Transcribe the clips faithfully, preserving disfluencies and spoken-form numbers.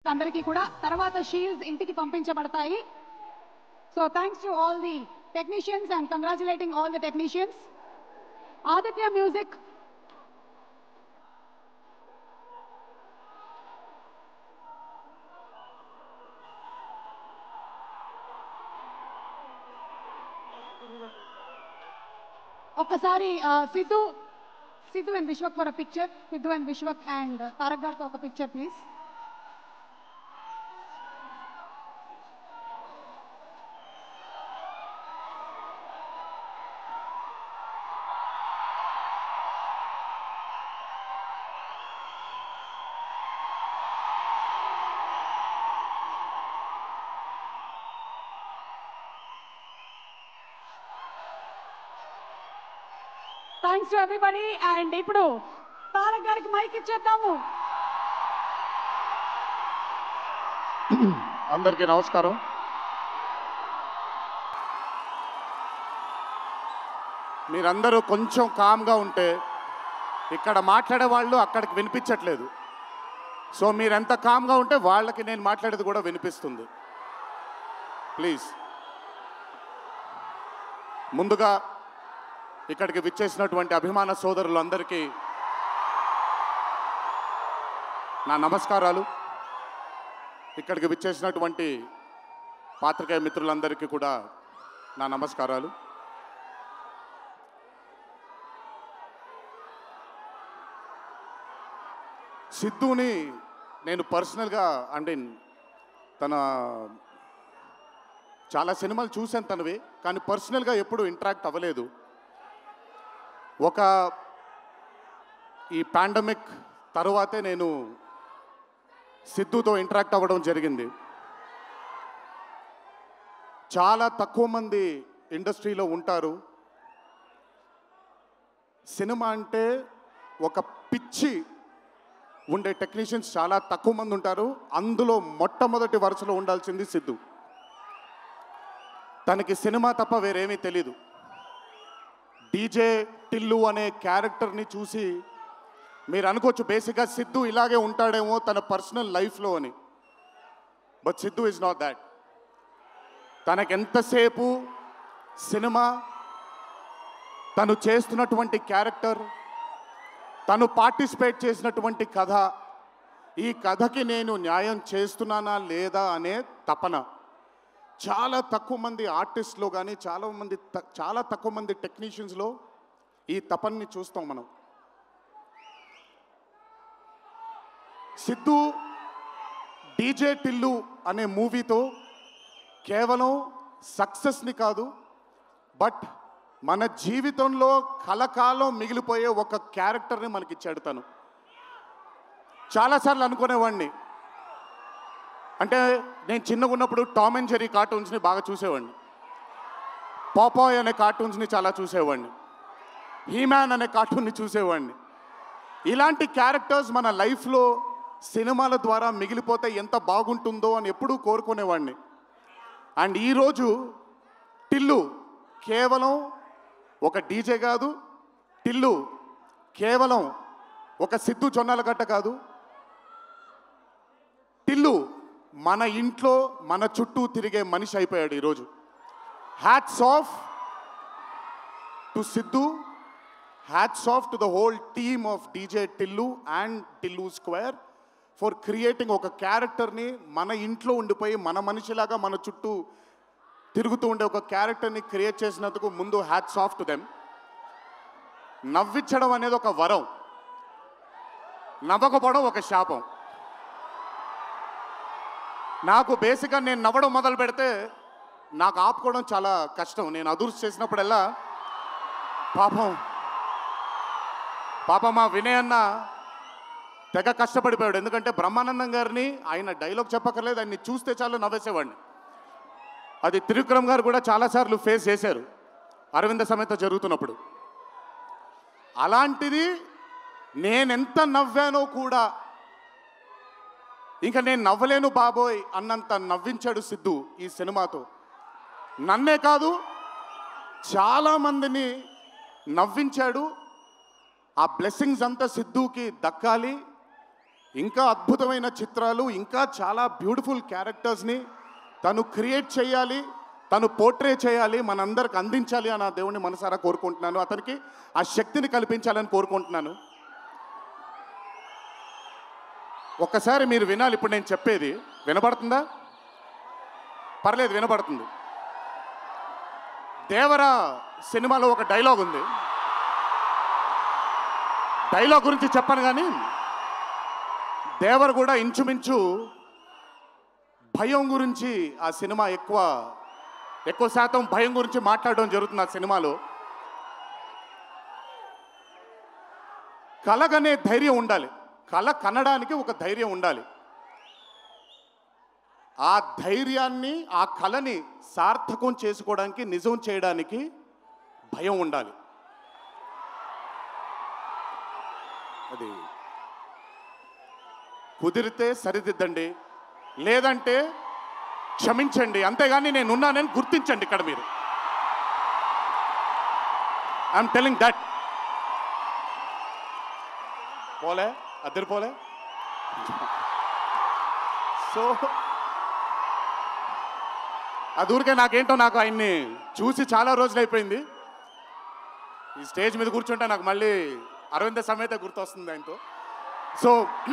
అందరికీ కూడా తర్వాత షీల్డ్స్ ఇంటికి పంపించబడతాయి. So thanks to all the technicians and congratulating all the technicians. Aditya music. ఒక్కసారి Siddhu Siddhu and Vishwak for a picture. Siddhu and Vishwak and Tarak గారితో ఒక picture please. Thanks to everybody. And ఇప్పుడు తారక్ గారికి మైక్ ఇచ్చేద్దాము. అందరికీ నమస్కారం. మీరందరూ కొంచెం కామ్గా ఉంటే ఇక్కడ మాట్లాడే వాళ్ళు అక్కడికి వినిపించట్లేదు. సో మీరెంత కామ్గా ఉంటే వాళ్ళకి నేను మాట్లాడేది కూడా వినిపిస్తుంది. ప్లీజ్. ముందుగా ఇక్కడికి విచ్చేసినటువంటి అభిమాన సోదరులందరికీ నా నమస్కారాలు. ఇక్కడికి విచ్చేసినటువంటి పాత్రికేయ మిత్రులందరికీ కూడా నా నమస్కారాలు. సిద్ధుని నేను పర్సనల్గా అంటే తన చాలా సినిమాలు చూశాను తనవి, కానీ పర్సనల్గా ఎప్పుడూ ఇంటరాక్ట్ అవ్వలేదు. ఒక ఈ పాండమిక్ తరువాతే నేను సిద్ధుతో ఇంటరాక్ట్ అవ్వడం జరిగింది. చాలా తక్కువ మంది ఇండస్ట్రీలో ఉంటారు. సినిమా అంటే ఒక పిచ్చి ఉండే టెక్నీషియన్స్ చాలా తక్కువ మంది ఉంటారు. అందులో మొట్టమొదటి వరుసలో ఉండాల్సింది సిద్ధు. తనకి సినిమా తప్ప వేరేమీ తెలీదు. డీజే టిల్లు అనే క్యారెక్టర్ని చూసి మీరు అనుకోవచ్చు బేసిక్గా సిద్ధు ఇలాగే ఉంటాడేమో తన పర్సనల్ లైఫ్లో అని. But Siddhu is not that. తనకెంతసేపు సినిమా, తను చేస్తున్నటువంటి క్యారెక్టర్, తను పార్టిసిపేట్ చేసినటువంటి కథ, ఈ కథకి నేను న్యాయం చేస్తున్నానా లేదా అనే తపన. చాలా తక్కువ మంది ఆర్టిస్ట్లో కానీ చాలా మంది చాలా తక్కువ మంది టెక్నీషియన్స్లో ఈ తపన్ని చూస్తాం మనం. సిద్ధు డీజే టిల్లు అనే మూవీతో కేవలం సక్సెస్ని కాదు, బట్ మన జీవితంలో కలకాలం మిగిలిపోయే ఒక క్యారెక్టర్ని మనకిచ్చాడు తను. చాలాసార్లు అనుకునేవాడిని, అంటే నేను చిన్నగా ఉన్నప్పుడు టామ్ అండ్ జెర్రీ కార్టూన్స్ని బాగా చూసేవాడిని, పాపాయ్ అనే కార్టూన్స్ని చాలా చూసేవాడిని, హీమ్యాన్ అనే కార్టూన్ని చూసేవాడిని. ఇలాంటి క్యారెక్టర్స్ మన లైఫ్లో సినిమాల ద్వారా మిగిలిపోతే ఎంత బాగుంటుందో అని ఎప్పుడూ కోరుకునేవాడిని. అండ్ ఈరోజు టిల్లు కేవలం ఒక డీజే కాదు, టిల్లు కేవలం ఒక సిద్ధు జొన్నలగడ్డ కాదు, టిల్లు మన ఇంట్లో మన చుట్టూ తిరిగే మనిషి అయిపోయాడు ఈరోజు. Hats off to Siddhu, hats off to the whole team of DJ Tillu and Tillu square for creating ఒక క్యారెక్టర్ని మన ఇంట్లో ఉండిపోయి మన మనిషిలాగా మన చుట్టూ తిరుగుతూ ఉండే ఒక క్యారెక్టర్ని క్రియేట్ చేసినందుకు ముందు హ్యాట్స్ ఆఫ్ టు దెమ్. నవ్వించడం అనేది ఒక వరం, నవ్వకపోవడం ఒక శాపం. నాకు బేసిక్గా నేను నవ్వడం మొదలు పెడితే నాకు ఆపుకోవడం చాలా కష్టం. నేను అదుర్స్ చేసినప్పుడల్లా పాపం పాపం మా వినయ్ అన్న తెగ కష్టపడిపోయాడు. ఎందుకంటే బ్రహ్మానందం గారిని ఆయన డైలాగ్ చెప్పక్కర్లేదు, ఆయన్ని చూస్తే చాలు నవ్వేసేవాడిని. అది త్రివిక్రమ్ గారు కూడా చాలాసార్లు ఫేస్ చేశారు అరవింద సమేత జరుగుతున్నప్పుడు. అలాంటిది నేనెంత నవ్వానో కూడా ఇంకా నేను నవ్వలేను బాబోయ్ అన్నంత నవ్వించాడు సిద్ధు ఈ సినిమాతో. నన్నే కాదు చాలామందిని నవ్వించాడు. ఆ బ్లెస్సింగ్స్ అంతా సిద్ధుకి దక్కాలి. ఇంకా అద్భుతమైన చిత్రాలు, ఇంకా చాలా బ్యూటిఫుల్ క్యారెక్టర్స్ని తను క్రియేట్ చేయాలి, తను పోర్ట్రే చేయాలి, మనందరికి అందించాలి అని ఆ దేవుణ్ణి మనసారా కోరుకుంటున్నాను. అతనికి ఆ శక్తిని కల్పించాలని కోరుకుంటున్నాను. ఒక్కసారి మీరు వినాలి ఇప్పుడు నేను చెప్పేది. వినపడుతుందా? పర్లేదు, వినపడుతుంది. దేవరా సినిమాలో ఒక డైలాగ్ ఉంది. డైలాగ్ గురించి చెప్పను కానీ దేవర్ కూడా ఇంచుమించు భయం గురించి ఆ సినిమా ఎక్కువ ఎక్కువ శాతం భయం గురించి మాట్లాడడం జరుగుతుంది ఆ సినిమాలో. కలగనే ధైర్యం ఉండాలి, కళ కనడానికి ఒక ధైర్యం ఉండాలి. ఆ ధైర్యాన్ని, ఆ కళని సార్థకం చేసుకోవడానికి, నిజం చేయడానికి భయం ఉండాలి. అది కుదిరితే సరిదిద్దండి, లేదంటే క్షమించండి, అంతేగాని నేనున్నానని గుర్తించండి. ఇక్కడ మీరు ఐఎమ్ టెలింగ్ దట్. పోలే అద్దరు పోలే. సో అది ఊరికే నాకేంటో, నాకు ఆయన్ని చూసి చాలా రోజులు అయిపోయింది. ఈ స్టేజ్ మీద కూర్చుంటే నాకు మళ్ళీ అరవింద సమేత గుర్తొస్తుంది ఆయనతో. సో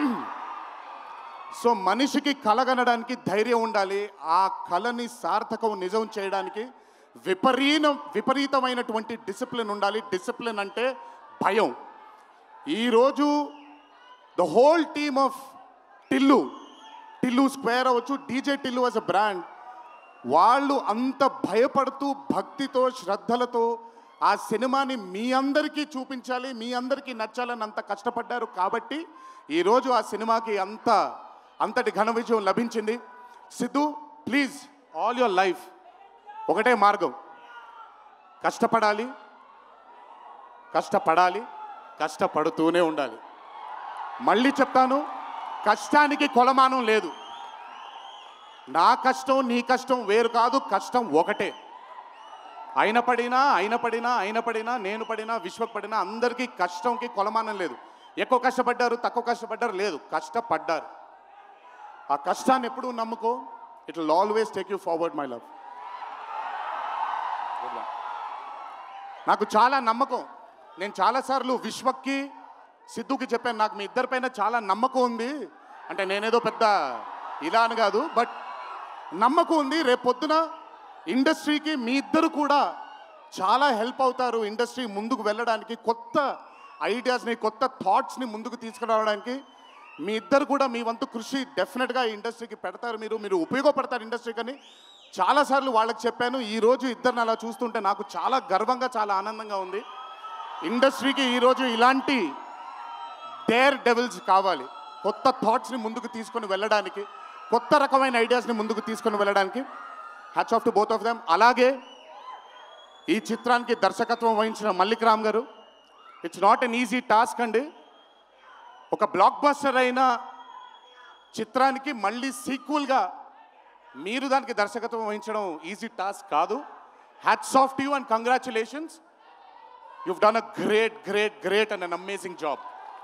సో మనిషికి కలగనడానికి ధైర్యం ఉండాలి, ఆ కళని సార్థకం నిజం చేయడానికి విపరీత విపరీతమైనటువంటి డిసిప్లిన్ ఉండాలి. డిసిప్లిన్ అంటే భయం. ఈరోజు the whole team of Tillu Tillu square అవ్వచ్చు, DJ Tillu as a brand, వాళ్ళు అంత భయపడుతూ భక్తితో శ్రద్ధలతో ఆ సినిమాని మీ అందరికీ చూపించాలి, మీ అందరికీ నచ్చాలని అంత కష్టపడ్డారు. కాబట్టి ఈరోజు ఆ సినిమాకి అంత అంతటి ఘన విజయం లభించింది. Siddhu, please, all your life ఒకటే మార్గం, కష్టపడాలి కష్టపడాలి కష్టపడుతూనే ఉండాలి. మళ్ళీ చెప్తాను, కష్టానికి కొలమానం లేదు. నా కష్టం నీ కష్టం వేరు కాదు, కష్టం ఒకటే. అయిన పడినా అయిన పడినా అయిన పడినా నేను పడినా విశ్వకు పడినా అందరికీ కష్టంకి కొలమానం లేదు. ఎక్కువ కష్టపడ్డారు, తక్కువ కష్టపడ్డారు లేదు, కష్టపడ్డారు. ఆ కష్టాన్ని ఎప్పుడూ నమ్ముకో, it will always take you forward my love. నాకు చాలా నమ్మకం. నేను చాలాసార్లు విశ్వక్కి సిద్ధుకి చెప్పాను, నాకు మీ ఇద్దరిపైన చాలా నమ్మకం ఉంది. అంటే నేనేదో పెద్ద ఇలా అని కాదు, బట్ నమ్మకం ఉంది. రేపు పొద్దున ఇండస్ట్రీకి మీ ఇద్దరు కూడా చాలా హెల్ప్ అవుతారు. ఇండస్ట్రీ ముందుకు వెళ్ళడానికి, కొత్త ఐడియాస్ని, కొత్త థాట్స్ని ముందుకు తీసుకురావడానికి మీ ఇద్దరు కూడా మీ వంతు కృషి డెఫినెట్గా ఈ ఇండస్ట్రీకి పెడతారు. మీరు మీరు ఉపయోగపడతారు ఇండస్ట్రీకి అని చాలాసార్లు వాళ్ళకి చెప్పాను. ఈరోజు ఇద్దరిని అలా చూస్తుంటే నాకు చాలా గర్వంగా, చాలా ఆనందంగా ఉంది. ఇండస్ట్రీకి ఈరోజు ఇలాంటి డేర్ డెవిల్స్ కావాలి, కొత్త థాట్స్ని ముందుకు తీసుకొని వెళ్ళడానికి, కొత్త రకమైన ఐడియాస్ని ముందుకు తీసుకొని వెళ్ళడానికి. Hats off to both of them. అలాగే ఈ చిత్రానికి దర్శకత్వం వహించిన Mallik Ram garu, it's not an easy task అండి. ఒక బ్లాక్ బస్టర్ అయిన చిత్రానికి మళ్ళీ సీక్వెల్గా మీరు దానికి దర్శకత్వం వహించడం ఈజీ టాస్క్ కాదు. Hats off to you and congratulations. you've done a great great great and an amazing job.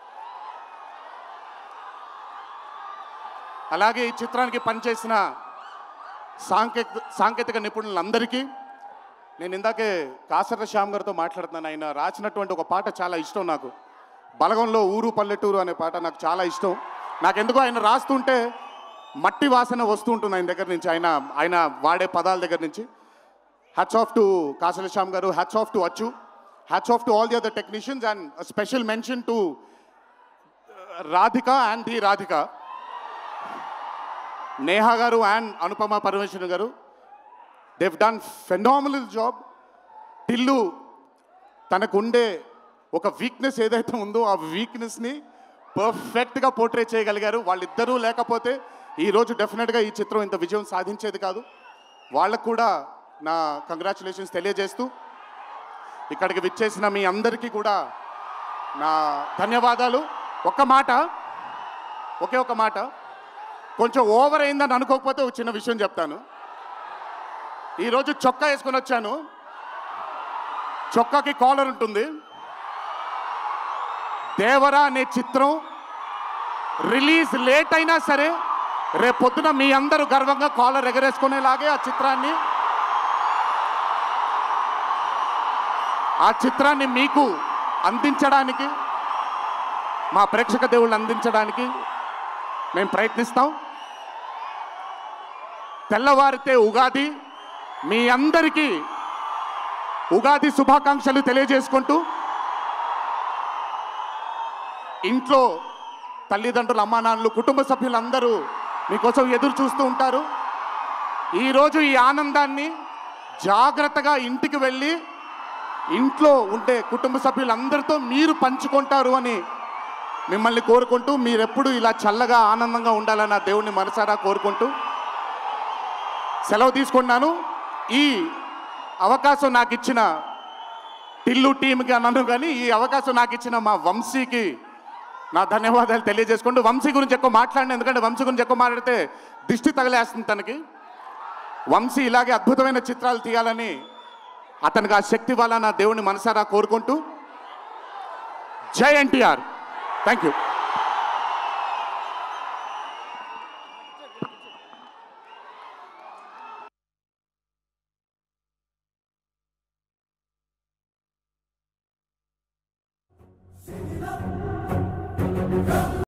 అలాగే ఈ చిత్రానికి పనిచేసిన సాంకేతిక సాంకేతిక నిపుణులందరికీ నేను ఇందాకే కాసర్ల శ్యామ్ గారితో మాట్లాడుతున్నాను. ఆయన రాసినటువంటి ఒక పాట చాలా ఇష్టం నాకు, బలగంలో ఊరు పల్లెటూరు అనే పాట నాకు చాలా ఇష్టం. నాకెందుకో ఆయన రాస్తుంటే మట్టి వాసన వస్తూ ఉంటుంది ఆయన దగ్గర నుంచి, ఆయన ఆయన వాడే పదాల దగ్గర నుంచి. Hats off to Kasarla Shyam garu, hats off to Achu, hats off to all the other technicians, and a special mention to uh, Radhika and the Radhika, Neha garu and Anupama Parameshwaran garu. They've done phenomenal job. Tillu tanakunde oka weakness edaithe undo aa weakness ni perfect ga portray cheyagaligaru. Valliddaru lekapothe ee roju definitely ga ee chitram inta vijayam sadhinchedi kaadu. Vallaku kuda na congratulations తెలియజేస్తూ ఇక్కడికి విచ్చేసిన మీ అందరికీ కూడా నా ధన్యవాదాలు. ఒక్క మాట, ఒకే ఒక మాట, కొంచెం ఓవర్ అయిందని అనుకోకపోతే ఒక చిన్న విషయం చెప్తాను. ఈరోజు చొక్కా వేసుకొని వచ్చాను, చొక్కాకి కాలర్ ఉంటుంది. దేవరా అనే చిత్రం రిలీజ్ లేట్ అయినా సరే రేపు పొద్దున మీ అందరూ గర్వంగా కాలర్ ఎగరేసుకునేలాగే ఆ చిత్రాన్ని ఆ చిత్రాన్ని మీకు అందించడానికి, మా ప్రేక్షక దేవుళ్ళు అందించడానికి మేము ప్రయత్నిస్తాం. తెల్లవారితే ఉగాది, మీ అందరికీ ఉగాది శుభాకాంక్షలు తెలియజేసుకుంటూ, ఇంట్లో తల్లిదండ్రులు, అమ్మా నాన్నలు, కుటుంబ సభ్యులందరూ మీకోసం ఎదురు చూస్తూ ఉంటారు. ఈరోజు ఈ ఆనందాన్ని జాగ్రత్తగా ఇంటికి వెళ్ళి ఇంట్లో ఉండే కుటుంబ సభ్యులందరితో మీరు పంచుకుంటారు అని మిమ్మల్ని కోరుకుంటూ, మీరెప్పుడు ఇలా చల్లగా ఆనందంగా ఉండాలని ఆ దేవుణ్ణి మనసారా కోరుకుంటూ సెలవు తీసుకున్నాను. ఈ అవకాశం నాకు ఇచ్చిన టిల్లు టీంకి అన్నాను, కానీ ఈ అవకాశం నాకు ఇచ్చిన మా వంశీకి నా ధన్యవాదాలు తెలియజేసుకుంటూ, వంశీ గురించి ఎక్కువ మాట్లాడిన, ఎందుకంటే వంశీ గురించి ఎక్కువ మాట్లాడితే దిష్టి తగలేస్తుంది తనకి. వంశీ ఇలాగే అద్భుతమైన చిత్రాలు తీయాలని, అతనికి ఆ శక్తి వల్ల నా దేవుని మనసారా కోరుకుంటూ, జై ఎన్టీఆర్. Thank you.